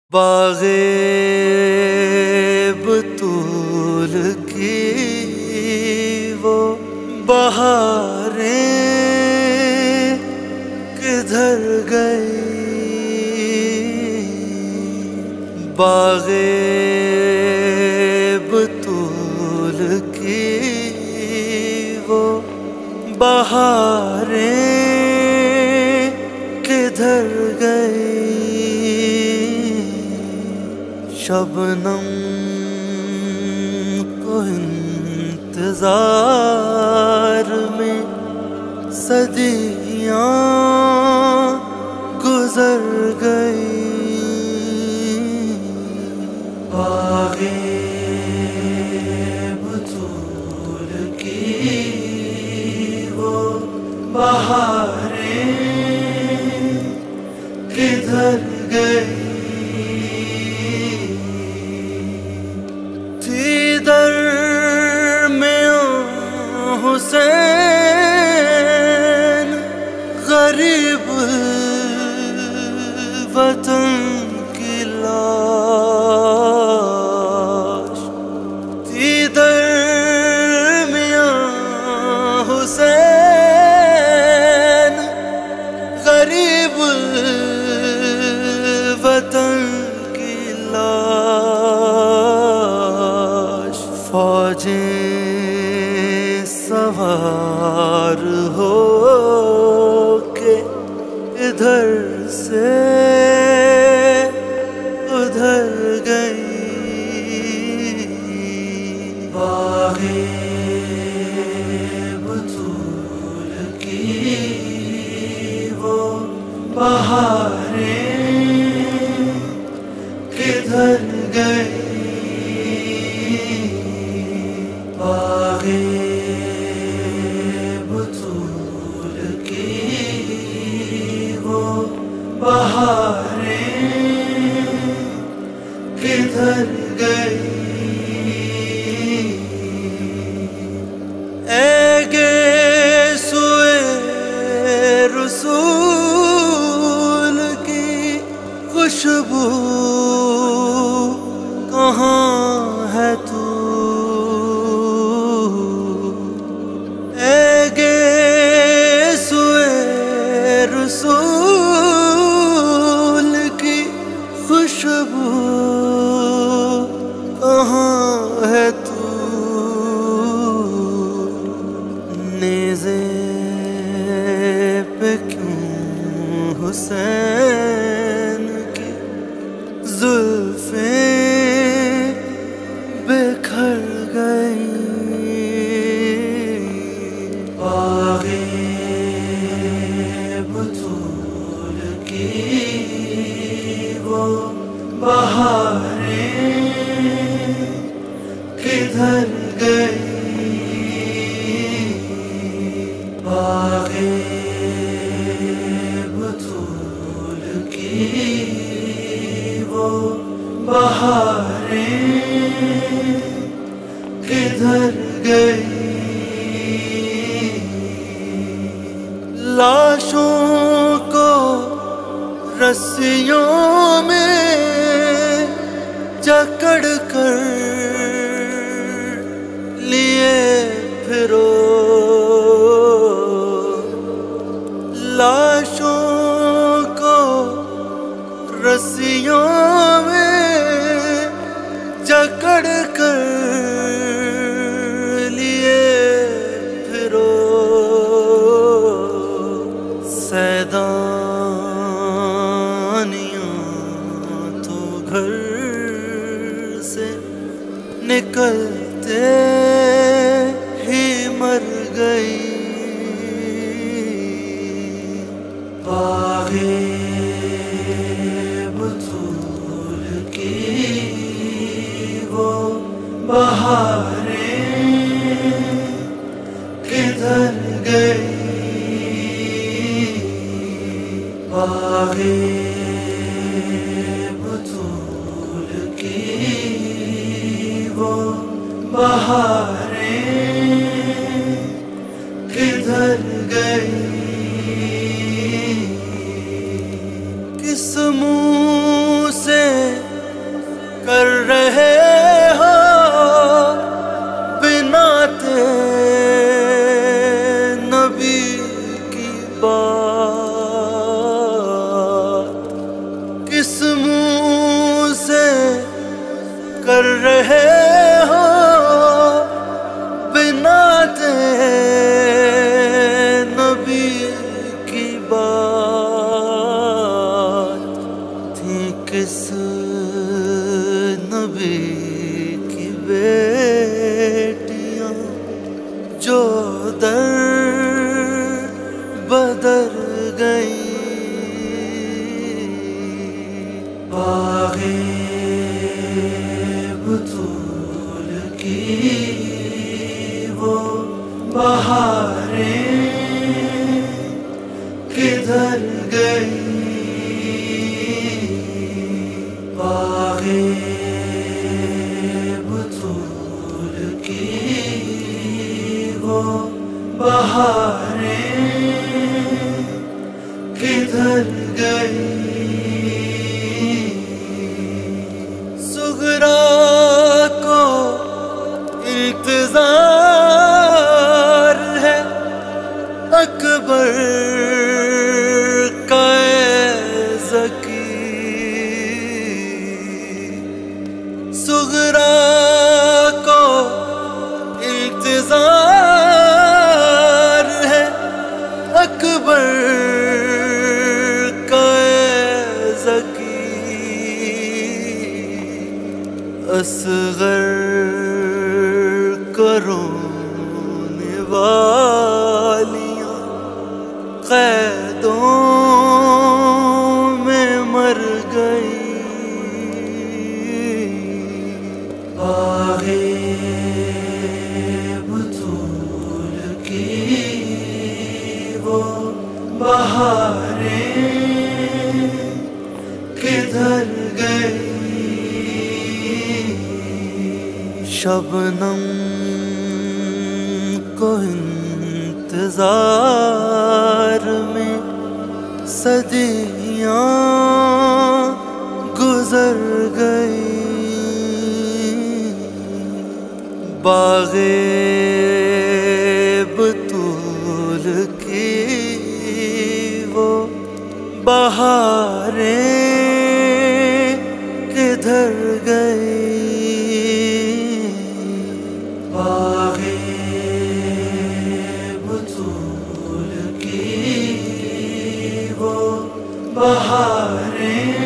باغ بطول کی وہ بہاریں کدھر گئی؟ باغ بطول کی وہ بہاریں کدھر گئی؟ شبنم کو انتظار میں صدیاں گزر گئی۔ باغ بطول کی وہ بہاریں کدھر گئی؟ حسین غریب وطن کی لاش تھی درمیاں حسین غریب وطن کی لاش۔ فوجیں سوار ہو کے ادھر سے ادھر گئی۔ باغ بطول کی وہ بہاریں کدھر گئی؟ باغ بطول کی وہ بہاریں کدھر گئی؟ اے گیسوئے رسول کی خوشبو کہاں ہے تو؟ رسول کی خوشبو کہاں ہے تو؟ نیزے پہ کیوں حسین کی زلفیں بکھر گئی؟ باغ بطول کی وہ بہاریں کدھر گئی؟ باغ بطول کی وہ بہاریں کدھر گئی؟ لاشوں کو رسیوں میں جکڑ کر لیے پھرو، لاشوں کو رسیوں میں جکڑ کر لیے پھرو۔ سیدانیاں تو گھر سے نکلتے ہی مر گئی۔ باغ بطول کی وہ بہاریں کدھر گئی؟ باغ بطول کی وہ بہاریں کدھر گئی؟ کس منہ سے بات کس منہ سے کر رہے ہو بنا نبی کی بات تھی کس نبی کی بیٹیاں جو در بدر گئی باغِ بطول کی وہ بہاریں کدھر گئی باغِ بطول کی وہ بہاریں کدھر گئی صغریٰ کو انتظار ہے اکبر کا ذکی صغریٰ کو انتظار ہے اکبر کا ذکی اصغر کرونے والیاں قیدوں میں مر گئی باغِ بطول کی وہ بہاریں کدھر گئی شبنم کو انتظار میں صدیاں گزر گئی باغِ بطول کی وہ بہاریں کدھر گئی باغِ بطول کی وہ بہاریں